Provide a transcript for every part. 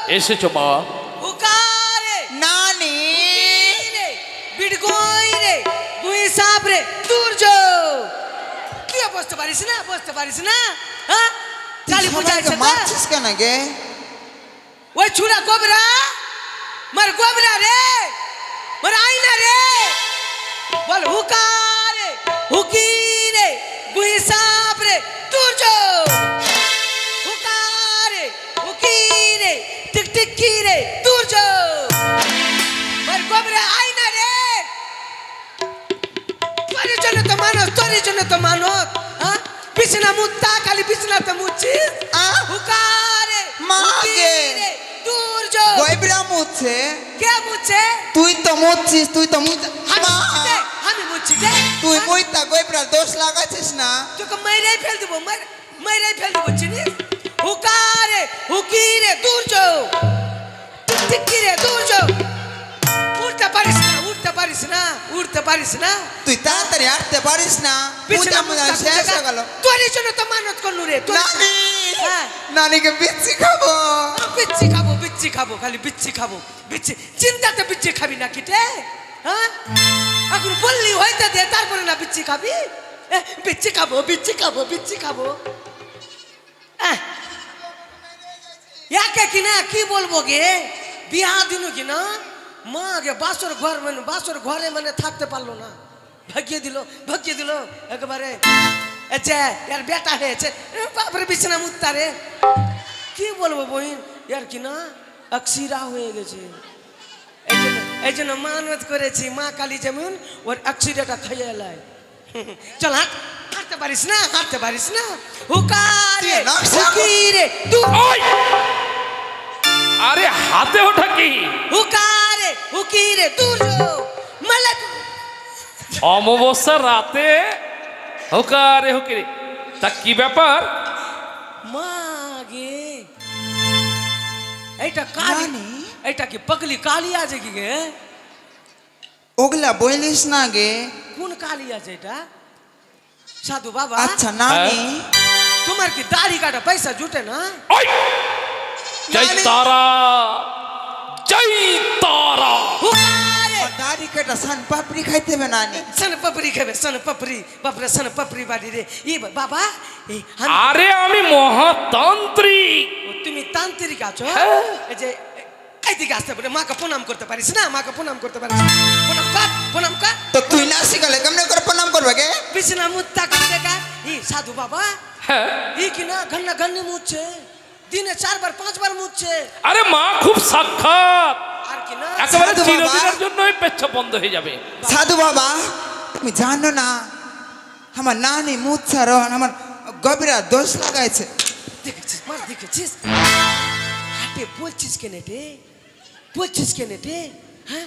এসেছো মা। হুকারে নানি রে বিড়গই রে দুই সাপ রে দূর যাও। তুই বসতে পারিস না, বসতে পারিস না? হ্যাঁ কালী পূজা আছে না? মারছিস কেন গে? ওই ছুরা গোবরা মার গোবরা রে মার আইনা রে বল হুকারে হুকি রে দুই সাপ রে দূর যাও। হুকারে হুকি রে টিক টিক কি রে দূর যাও। মার গোবরা আইনা রে তোর জন্য তো মানত, তোর জন্য তো মানত। হ্যাঁ বিছনা মুত্তা খালি বিছনাতে মুচ্ছিস। হুকারে মাগে দূর যাও। গয়বরা মুছে। কে মুছে? তুই তো মুছিস, তুই তো মুছ। আমি মুছি দে। তুই মুইতা গয়বরা দোষ লাগাছিস না? তোকে মেরে ফেল দেবো, মেরে ফেল দেবো চিনিস? হুকারে হুকিরে দূর যাও, টিকি রে দূর যাও। উঠতে পারিস না, উঠতে পারিস না, উঠতে পারিস না। তুই তাড়াতাড়ি হাঁটতে পারিস না? পূজা পূজা শেষ হয়ে গেল। তোর জন্য তো মানত করলু রে। নানি হ্যাঁ নানিকে বিচ্ছি খাবো। বিচ্ছি খাবো, বিচ্ছি খাবো, খালি বিচ্ছি খাবো, বিচ্ছি। চিন্তাতে বিচ্ছি খাবি না কিটে? হ্যাঁ এখন বললি হইতে দে, তারপরে না বিচ্ছি খাবি? বিচ্ছি খাবো, বিচ্ছি খাবো, বিচ্ছি খাবো। একে কিনা কি বলবো গে, বিয়া দিন কিনা মা গে বাসর ঘর মানে বাসর ঘরে মানে থাকতে পারলো না, ভাগিয়ে দিল একেবারে। এর বেটা হয়েছে বাপরে বিছানা মুত্তা রে। কি বলবো বহিন, এর কিনা অক্সিরা হয়ে গেছে। এই জন্য মানত করেছি মা কালী যেমন ওর অক্সিরাটা খাইয়ে এলায়। চল হাঁট, হাঁটতে পারিস না, হাঁটতে পারিস না। হুকারে হুকিরে তুই আরে হাতে ওঠা কি? হুকারে হুকিরে দূর যাও। মালা অমাবস্যার রাতে হুকারে হুকিরে, তা কি ব্যাপার? মাগে এইটা কালী, এইটা কি পগলি কালী আছে কি গে? ওগুলা বলিস না গে। কোন কালী আছে এটা? সাধু বাবা। আচ্ছা নানি তোমার কি দাড়ি কাটা পয়সা জুটে না? ওই জয় তারা, জয় তারা। হুকারে দাড়ি কাটা সান পাপড়ি খাইতে হবে নানি। সন পাপড়ি খাবে, সন পাপড়ি, বাপরে সন পাপড়ি বাড়ি রে। ই বাবা আরে আমি মহাতান্ত্রিক। তুমি তান্ত্রিক আছো? এই যে এইদিকে আসতে পারে, মাকে প্রণাম করতে পারিস না? মাকে প্রণাম করতে পারিস না? প্রণাম কর, প্রণাম কর। তো তুই না শিখালে কেমনে করে প্রণাম করবে গে? বিছনা মুত্তা করে দেখা। ই সাধু বাবা ই কিনা ঘন্না ঘন্নি মুচ্ছে, দিনে 4 বার 5 বার মুচ্ছে। আরে মা খুব সাক্ষাৎ, আর কিনা একেবারে চিরদিনের জন্য পেচ্ছাপ বন্ধ হয়ে যাবে। সাধু বাবা তুমি জানো না আমার নানি মুচ্ছা রহন আমার গভীরা দোষ লাগাইছে। দেখেছিস মার, দেখেছিস? হাটে বলছিস কেনে রে, বলছিস কেনে রে? হ্যাঁ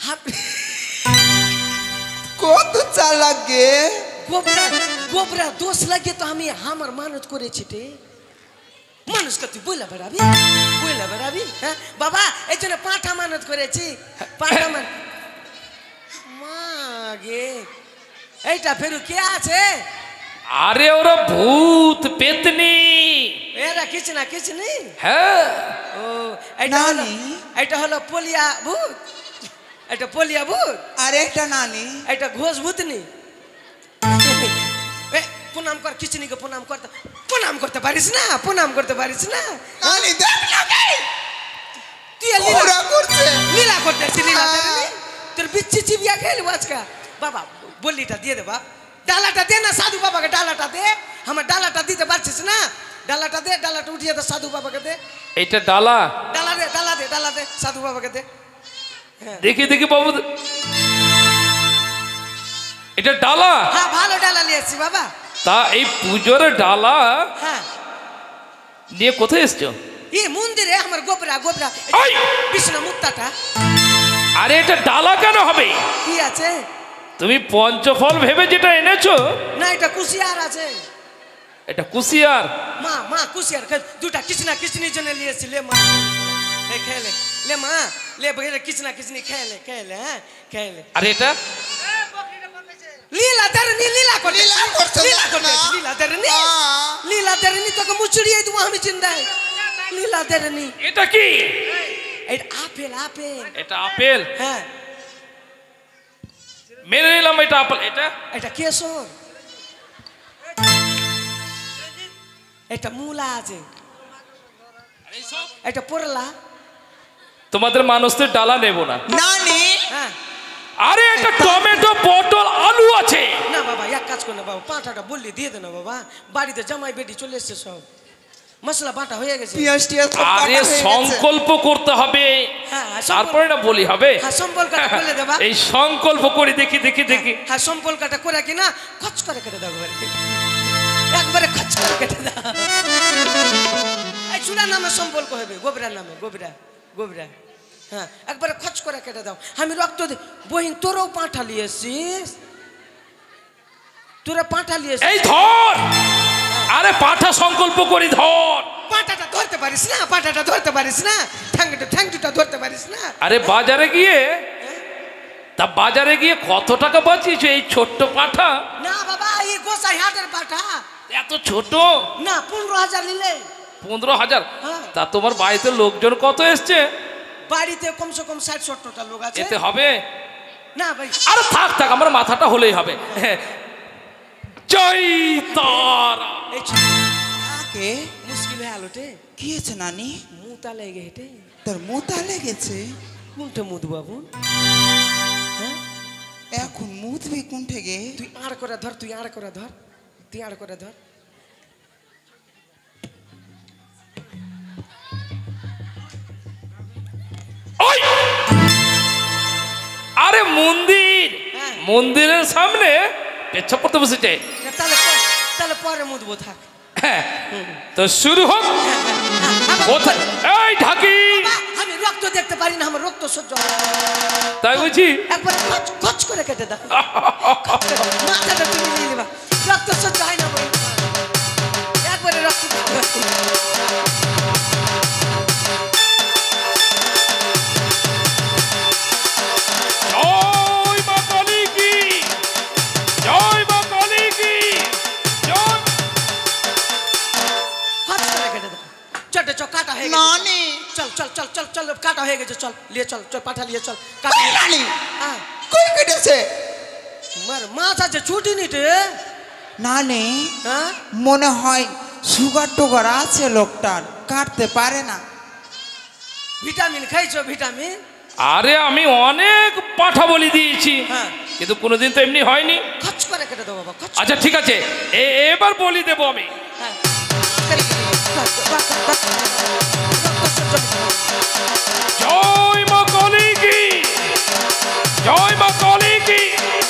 কত চালাক গে। গোবরা গোবরা দোষ লাগে তো আমি আমার মানত করেছি রে। মানুষকে তুই বইলা বেড়াবি, বইলা বেড়াবি? হ্যাঁ বাবা এই জন্য পাঁঠা মানত করেছি, পাঁঠা মান। মাগে এইটা ফেরু কে আছে? আরে ওরা ভূত পেতনি। এরা কিছু না কিছু নেই। হ্যাঁ ও এটা হলো পলিয়া ভূত, এটা পলিয়া ভূত। আর একটা নানি এটা ঘোষ ভূতনি। প্রণাম কর, কিচনিকে প্রণাম করতে, প্রণাম করতে পারিস না? প্রণাম করতে পারিস না? নানি দেখ না গে তুই ওরা করছে লীলা করতেছি, লীলা তোর বিচ্ছি চিবিয়া খেলবো আজকা। বাবা বললিটা দিয়ে দে, বাপ ডালাটা দে না সাধু বাবাকে, ডালাটা দে। আমার ডালাটা দিতে পারছিস না? ডালাটা দে, ডালাটা উঠিয়ে দে সাধু বাবাকে দে। এইটা ডালা? ডালা দে, ডালা দে, ডালা দে সাধু বাবাকে দে। দেখি দেখি বাবু, এটা ডালা? হ্যাঁ ভালো ডালা নিয়ে এসছি বাবা। তা এই পুজোর ডালা হ্যাঁ নিয়ে কোথায় এসছো? এই মন্দিরে আমার গোবরা গোবরা বিষ্ণু মুক্তাটা। আরে এটা ডালা কেন হবে? কি আছে? তুমি পঞ্চফল ভেবে যেটা এনেছো? না এটা কুশিয়ার আছে। এটা কুশিয়ার? মা মা কুশিয়ার দুটা কিচনা কিচনির জন্য নিয়েছি। লে মা খেলে, লে মা লে বগেরে কিচনা কিচনি খেলে, খেলে হ্যাঁ খেলে। আর এটা লীলা ধরনি, লীলা করতে, লীলা করতে, লীলা করতে, লীলা ধরনি, লীলা ধরনি তোকে মুচড়িয়ে দেবো আমি চিন্তায়। লীলা দেরনি এটা কি? এটা আপেল আপেল এটা আপেল? হ্যাঁ মেনে নিলাম এটা আপেল। এটা এটা কেশর, এটা মূলা আছে, এটা পরলা। তোমাদের মানুষদের ডালা নেব না। নানি হ্যাঁ আরে এটা টমেটো, পটল, আলু আছে। না বাবা এক কাজ কর না বাবা, পাঁঠাটা বললি দিয়ে দে না বাবা, বাড়িতে জামাই বেটি চলে এসছে, সব মশলা বাটা হয়ে গেছে। পিয়াজ টিয়াজ সব কাটা আরে হয়ে গেছে। সংকল্প করতে হবে, হ্যাঁ তারপরে না বলি হবে। হ্যাঁ সম্পর্কটা বলে দেবা। এই সংকল্প করে দেখি দেখি দেখি। হ্যাঁ সম্পর্কটা করে কিনা খচ করে কেটে দাও একবারে খচ করে কেটে দাও। এই চুড়ার নামে সম্পর্ক হবে, গোবরার নামে, গোবরা গোবরা। হ্যাঁ একবারে খচ করে কেটে দাও। আমি রক্ত দিই বহিন, তোরও পাঁঠা লিয়েছিস, তোরা পাঁঠা লিয়েছিস। এই ধর, আরে পাঠা সংকল্প করি ধর। পাঁঠাটা ধরতে পারিস না, পাঁঠাটা ধরতে পারিস না, ঠ্যাংটা ধরতে পারিস না। আরে বাজারে গিয়ে, তা বাজারে গিয়ে কত টাকা বাঁচিয়েছো এই ছোট্ট পাঠা? না বাবা এই গোসাই হাটের পাঁঠা, এত ছোট? না 15,000 নিলে। 15,000? হ্যাঁ। তা তোমার বাড়িতে লোকজন কত এসছে? বাড়িতে কমসে কম 60-70টা লোক আছে। এতে হবে না ভাই আরে থাক থাক, আমার মাথাটা হলেই হবে। জয় তারা। এই কাকে মুশকিল হয়ে আলোটে কি হয়েছে নানি? মুতা লেগে হেঁটে তোর মুতা লেগেছে? কোনটা মুদ বাবু? হ্যাঁ এখন মুতবি কোন থেকে? তুই আড় করে ধর, তুই আড় করে ধর, তুই আড় করে ধর। ওই! আরে মন্দির, হ্যাঁ। মন্দিরের সামনে পেচ্ছাপ করতে বসেছে। না, তাহলে পরে মুদবো থাক। হ্যাঁ তো শুরু হোক। কোথায় এই ঢাকি? আমি রক্ত দেখতে পারি না, আমার রক্ত সহ্য হয় না। তাই বুঝি? একবার খচ করে কেটে দাও, মাথাটা তুমি নিয়ে নেবা, রক্ত সহ্য হয় না বলে। একবারে রক্ত জয় মা কালী কি, জয় মা কালী কি জয়। খচ করে কেটে দাও। চটে চল, কাটা হয়ে গেছে। নানি চল চল চল চল চল, কাটা হয়ে গেছে, চল নিয়ে চল, চল পাঠা নিয়ে চল। কাটা ওই নানি হ্যাঁ কই কেটেছে? মার মাছ আছে ছুটি নিতে। নানি হ্যাঁ মনে হয় সুগার টুগার আছে লোকটার, কাটতে পারে না। ভিটামিন খাইছো? ভিটামিন আরে আমি অনেক পাঠা বলি দিয়েছি, হ্যাঁ। কিন্তু কোনোদিন তো এমনি হয়নি। খচ করে কেটে দাও বাবা, খচ। আচ্ছা ঠিক আছে, এবার বলি দেবো আমি। হ্যাঁ করে কেটে দাও। রক্ত সহ্য হয় না। জয় মা কালী কি, জয় মা কালী কি।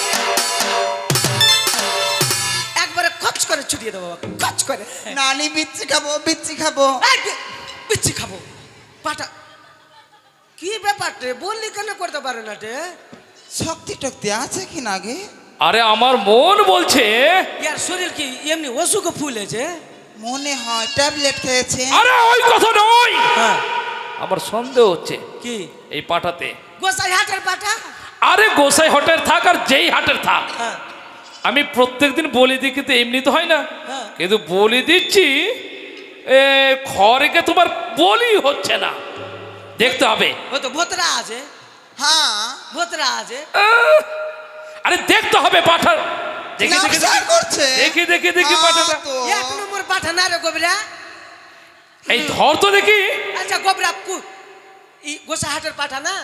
একবারে খচ করে ছুটিয়ে দেবো বাবা, খচ করে। নানি বিচ্ছি খাবো, বিচ্ছি খাবো। এই বিচ্ছি খাবো পাটা। কি ব্যাপারটা বললি কেন করতে পারে না রে? শক্তি টক্তি আছে কি না গে? আরে আমার মন বলছে, ইয়ার শরীর কি এমনি অসুখ ফুলেছে? মনে হয় ট্যাবলেট খেয়েছে। আরে ওই কথা নয়, হ্যাঁ আমার সন্দেহ হচ্ছে কি এই পাঠাতে। গোসাই হাটের পাটা? আরে গোসাই হাটের থাক আর যেই হাটের থাক, হ্যাঁ আমি প্রত্যেকদিন বলি দিই, কিন্তু এমনি তো হয় না। হ্যাঁ। কিন্তু বলি দিচ্ছি, খড়েকে তোমার বলি হচ্ছে না, দেখতে হবে। ও তো ভোতরা আছে, হ্যাঁ ভোতরা আছে। আরে দেখতে হবে পাঠার। দেখি দেখি নকশা করছে। দেখি দেখি দেখি হ্যাঁ পাঠাটা। তো। এক নম্বর পাঠা না রে গোবরা। এই ধর তো দেখি। আচ্ছা গোবরা গোসাই হাটের পাঠা না?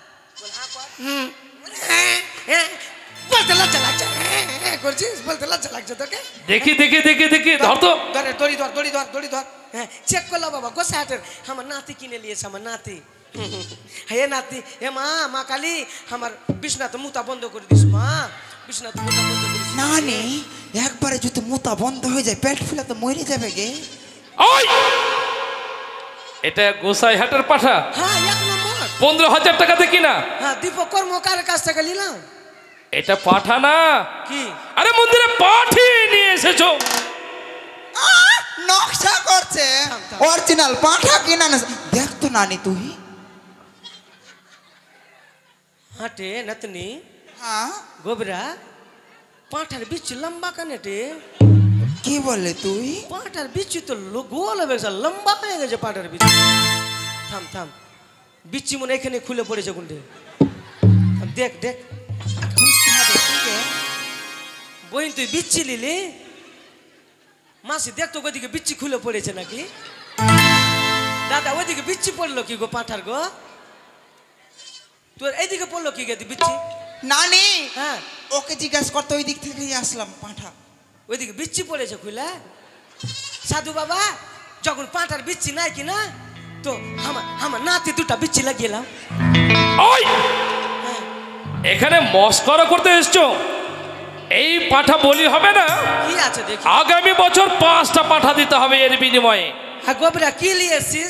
বলতে লজ্জা লাগছে, করছিস বলতে লজ্জা লাগছে তোকে? দেখি দেখি দেখি দেখি ধর তো। ধরে দড়ি ধর, দড়ি ধর, দড়ি ধর। হ্যাঁ চেক করলো বাবা, গোসাই হাটের। আমার নাতি কিনে নিয়েছে, আমার নাতি। হে নাতি, হে মা, মা কালী আমার বিছনা তো মুতা বন্ধ করে দিস মা, বিছনা তো মুতা বন্ধ করে দিস। নানি একবারে যদি মুতা বন্ধ হয়ে যায় পেট ফুলে তো মরে যাবে গে। ওই এটা গোসাই হাটের পাঠা, হ্যাঁ এক নম্বর। 15,000 টাকা দেখি না। হ্যাঁ দীপক কর্মকারের কাছ থেকে নিলাম। এটা পাঠা না। কি আরে মন্দিরে পাঠি নিয়ে এসেছো। নকশা করছে, অরিজিনাল পাঠা কিনা না। দেখ তো নানি তুই। হাটে নাতনি হ্যাঁ গোবরা পাঁঠার বিচ লম্বা কানেটে কি বলে তুই? পাটার বিচ্ছি তো গোল হয়ে গেছে, লম্বা হয়ে গেছে পাটার বিচ্ছি। থাম থাম, বিচ্ছি মনে এখানে খুলে পড়েছে কোনটে। দেখ দেখ, খুঁজতে হবে ঠিক আছে? বইন তুই বিচ্ছি নিলি? মাসি দেখ তো ওইদিকে বিচ্ছি খুলে পড়েছে নাকি? দাদা ওইদিকে বিচ্ছি পড়লো কি গো পাঠার গো? তোর এইদিকে পড়লো কি গে বিচ্ছি? নানি হ্যাঁ, ওকে জিজ্ঞাসা করতে ওই দিক থেকেই আসলাম পাঁঠা। ওইদিকে বিচ্ছি পড়েছে খুলে। সাধু বাবা, যখন পাঁঠার বিচ্ছি নাই কি না, তো আমার নাতি দুটা বিচ্ছি লাগিয়েলাম। ওই এখানে মস্করা করতে এসছো? এই পাঠা বলি হবে না, কি আছে দেখি। আগামী বছর 5টা পাঠা দিতে হবে এর বিনিময়ে। হ্যাঁ গোবরা, কি লিয়েছিস?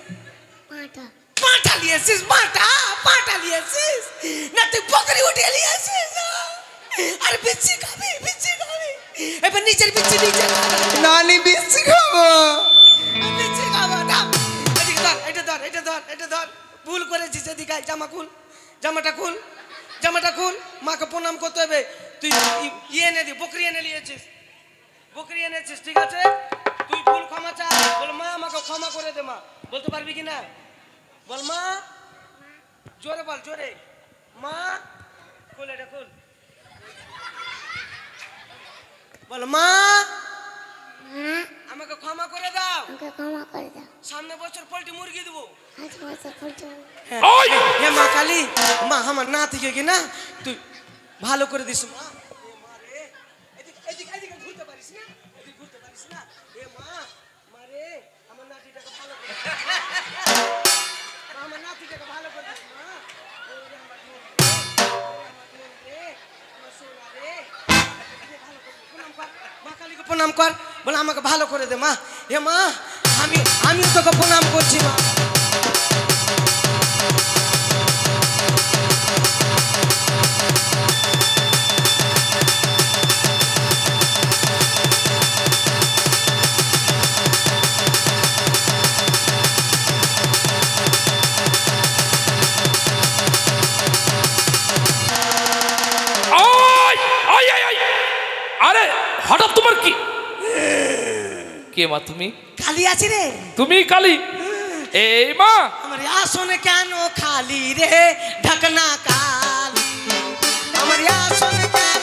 পাঁঠা লিয়েছিস? পাঁঠা লিয়েছিস না তুই বকরি উঠিয়ে লিয়েছিস? আর বিচ্ছি খাবি, বিচ্ছি খাবি। এবার নিচের বিচ্ছি নিচে নানি বিচ্ছি খাবো। বিচ্ছি খাবো না। এদিকে ধর, এটা ধর, এটা ধর, এটা ধর। ভুল করেছিস, এদিকে জামা খুল, জামাটা খুল, জামাটা খুল। মাকে প্রণাম করতে হবে। তুই ইয়ে এনে দি, বকরি এনে নিয়েছিস, বকরি এনেছিস, ঠিক আছে? তুই ভুল ক্ষমা চা, বল মা আমাকে ক্ষমা করে দে। মা বলতে পারবি কি না? বল মা, জোরে বল, জোরে। মা, খুল এটা খুল। বল মা, আমাকে ক্ষমা করে দাও। সামনে বছর পোল্ট্রি মুরগি দেবো। ওই হে মা কালী, মা আমার না থেকে কি না তুই ভালো করে দিস। মা রে, এদিকে এদিকে ঘুরতে পারিস না, এদিকে ঘুরতে পারিস না। হে মা, রে আমার নাতিটাকে ভালো করে আমার নাতিটাকে ভালো করে দিস। মা ওরে আমার রে, আমার সোনা রে, ভালো করে প্রণাম কর। মা কালীকে প্রণাম কর, বলে আমাকে ভালো করে দে। মা, হে মা, আমিও তোকে প্রণাম করছি। মা আরে হঠাৎ তোমার কি? কে মা তুমি? কালী আছি রে। তুমি কালী? এই মা, আমার আসন কেন খালি রে, ঢাকনা কালি। আমার আসন কেন?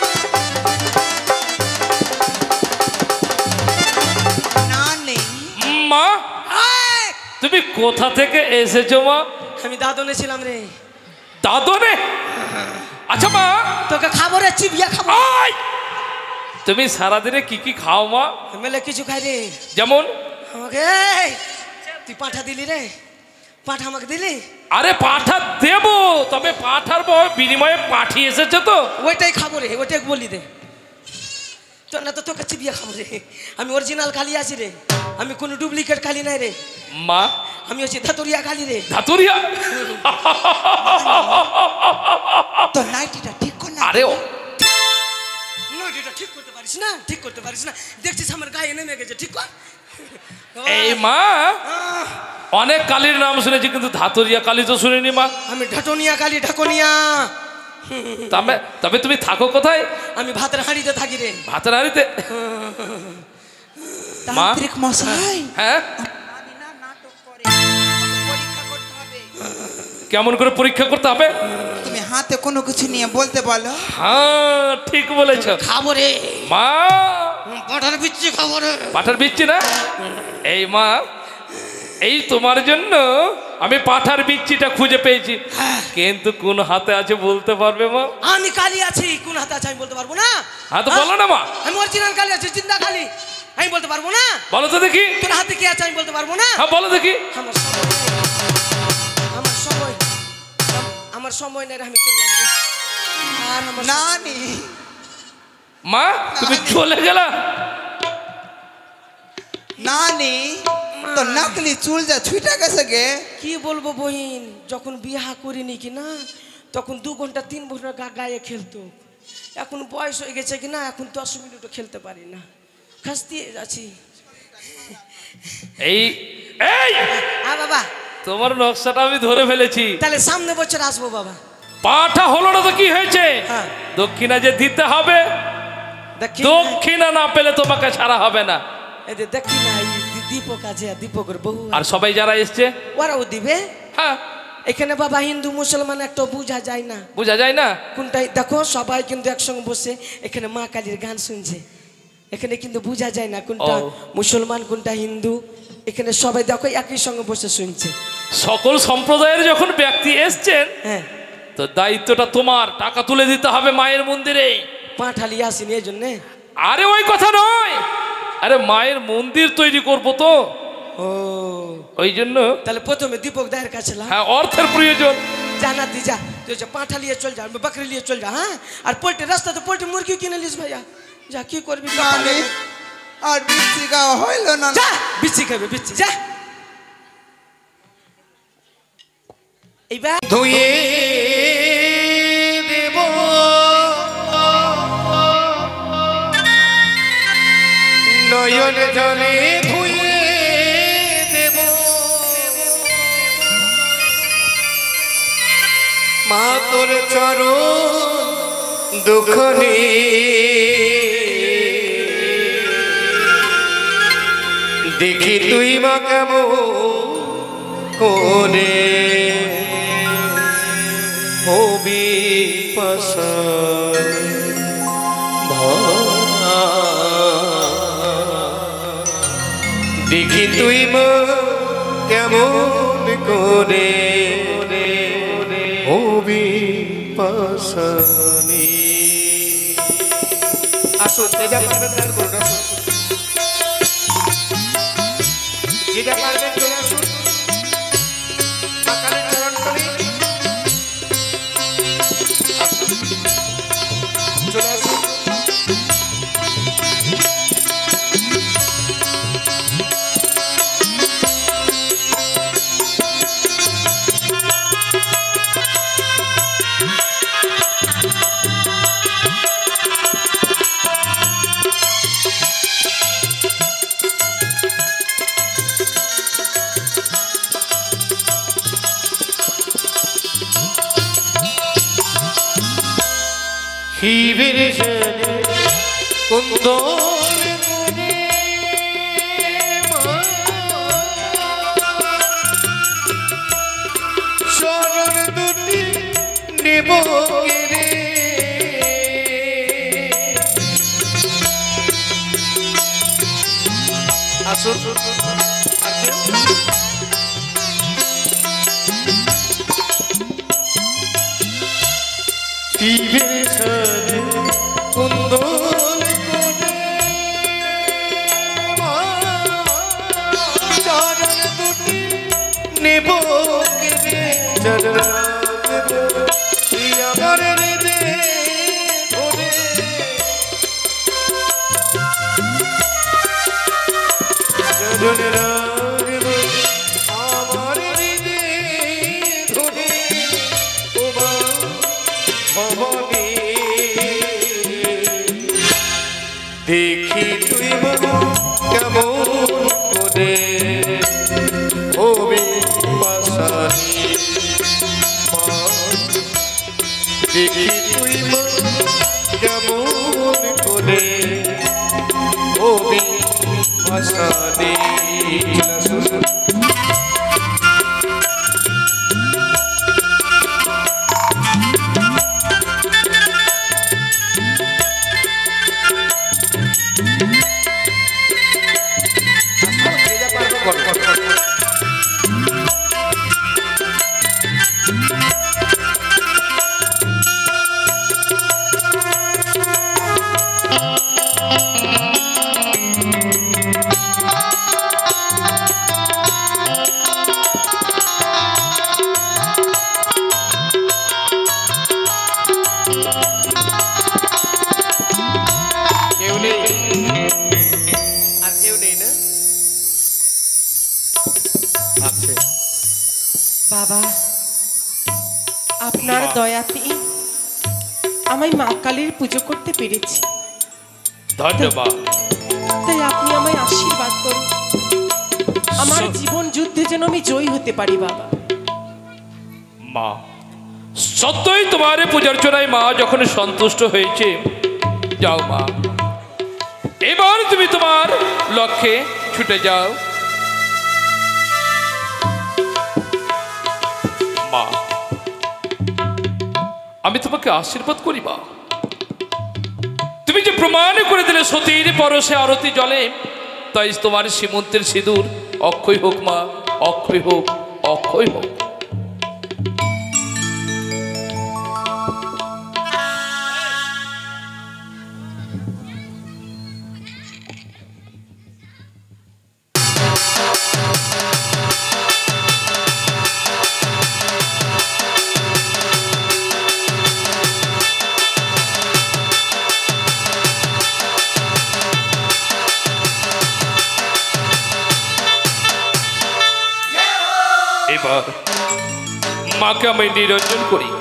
নানি মা এই, তুমি কোথা থেকে এসেছো মা? আমি দাদনে ছিলাম রে। দাদনে? আচ্ছা মা, তোকে খাবো রে, চিবিয়া খাবো। ওই তুমি সারাদিনে কি কি খাও মা? মেলে কিছু খাই রে। যেমন? আমাকে এই, তুই পাঠা দিলি রে, পাঠা আমাকে দিলি। আরে পাঠা দেব, তবে পাঠার বিনিময়ে পাঠিয়ে এসেছে তো ওইটাই খাবো রে, ওইটাই বলি দে। তো না তো তোকে চিবিয়া খাবো রে। আমি অরিজিনাল কালী আছি রে, আমি কোনো ডুপ্লিকেট কালী নাই রে। মা আমি হচ্ছে ধাতুরিয়া কালী রে। ধাতুরিয়া? তো নাইটিটা ঠিক কর না। আরে ও এটা ঠিক করতে পারিস না, ঠিক করতে পারিস না। দেখছিস আমার গায়ে নেমে গেছে, ঠিক কর। এই মা, অনেক কালীর নাম শুনেছি কিন্তু ধাতুরিয়া কালী তো শুনিনি মা। আমি ঢাটনিয়া কালী, ঢাকনিয়া। তবে তবে তুমি থাকো কোথায়? আমি ভাতের হাঁড়িতে থাকি রে। ভাতের হাঁড়িতে? মা, তান্ত্রিক মশাই হ্যাঁ নানি না নাটক করে, পরীক্ষা করতে হবে। কেমন করে পরীক্ষা করতে হবে? তুমি হাতে কোনো কিছু নিয়ে বলতে বলো। হ্যাঁ ঠিক বলেছ খাবো রে মা, পাঠার বিচ্ছি খাবো রে। পাঠার বিচ্ছি না? এই মা, এই তোমার জন্য আমি পাঠার বিচ্ছিটা খুঁজে পেয়েছি, কিন্তু কোন হাতে আছে বলতে পারবে মা? আমি কালী আছি, কোন হাতে আছে আমি বলতে পারবো না। হ্যাঁ তো বলো না মা। আমি অরিজিনাল কালী আছি, জিন্দা কালী, আমি বলতে পারবো না। বলো তো দেখি। তোর হাতে কি আছে আমি বলতে পারবো না। হ্যাঁ বলো দেখি। আমার সময়, আমার সময় নেই রে, আমি চললাম রে। আর আমার নানি মা তুমি চলে গেলা? নানি তো নকলি চুল যা ছুটে গেছে গে। কি বলবো বহিন, যখন বিয়া করিনি কি না তখন 2 ঘন্টা 3 ঘন্টা গায়ে খেলতো। এখন বয়স হয়ে গেছে কি না, এখন 10 মিনিটও খেলতে পারি না, খাস্তি যাচ্ছি। এই এই বাবা তোমার নকশাটা আমি ধরে ফেলেছি। তাহলে সামনে বছর আসবো বাবা। পাঠা হলো না তো কি হয়েছে? হ্যাঁ। দক্ষিণা যে দিতে হবে। দক্ষিণা। দক্ষিণা না পেলে তোমাকে ছাড়া হবে না। এই যে দেখি না এই দীপক আছে, দীপকের বহু আর সবাই যারা এসছে ওরাও দিবে। হ্যাঁ, এখানে বাবা হিন্দু মুসলমান একটা বোঝা যায় না, বোঝা যায় না। কোনটাই দেখো সবাই কিন্তু একসঙ্গে বসে এখানে মা কালীর গান শুনছে, এখানে কিন্তু বোঝা যায় না কোনটা ও। মুসলমান কোনটা হিন্দু। এখানে সবাই দেখো একই সঙ্গে বসে শুনছে। সকল সম্প্রদায়ের যখন ব্যক্তি এসছেন, হ্যাঁ, তো দায়িত্বটা তোমার, টাকা তুলে দিতে হবে মায়ের মন্দিরে। পাঁঠালি আসেনি এই জন্যে। আরে ওই কথা নয়, আরে মায়ের মন্দির তৈরি করবো তো, ও ওই জন্য। তাহলে প্রথমে দীপক দায়ের কাছে লা। হ্যাঁ, অর্থের প্রয়োজন। জানাতি যা, তুই যা পাঁঠা নিয়ে চল যা, বকরি নিয়ে চল যা। হ্যাঁ, আর পোল্ট্রি রাস্তাতে পোল্ট্রি মুরগি কিনে নিস ভাইয়া, যা কি করবি নানি আর বিচ্ছি গাওয়া হইল না। যা, বিচ্ছি খাবে বিচ্ছি, যা। এইবার ধুয়ে দেব নয়ন জলে ধুয়ে দেব মা তোর চরণ দুঃখনে দেখি তুই মা কেমন করে হবি পাশান দেখি তুই মা কেমন করে হবি পাশানি। আসো যেটা পারবেন গান করুন, আসুন যেটা পারবেন চলে আসুন। সকালে চরণ করি চলে আসুন। শিবের সাজে কুন্দর মনে শরণ দুটি নেব রে আসুন শিবের সাজে কুন্দর চরণ দুটি নেব রে চরণ আমার হৃদে ধরে চরণ রাখব আমার হৃদে ধরে তোমা ভবনে দেখি তুই কেমন করে হবি পাশানি। দেখি তুই কেমন করে হবি পাশানি। কেউ নেই আর কেউ নেই না আছে বাবা, আপনার দয়াতে আমায় মা কালীর পুজো করতে পেরেছি, ধন্যবাদ। তাই আপনি আমায় আশীর্বাদ করুন। আমার জীবন যুদ্ধে যেন আমি জয়ী হতে পারি বাবা। মা সত্যই তোমার পূজার্চনায় মা যখন সন্তুষ্ট হয়েছে, যাও মা এবার তুমি তোমার লক্ষ্যে ছুটে যাও। মা, আমি তোমাকে আশীর্বাদ করি মা। তুমি যে প্রমাণ করে দিলে সতীর পরশে আরতি জলে, তাই তোমার সীমন্তের সিঁদুর অক্ষয় হোক মা, অক্ষয় হোক, অক্ষয় হোক। এবার মাকে আমি নিরঞ্জন করি।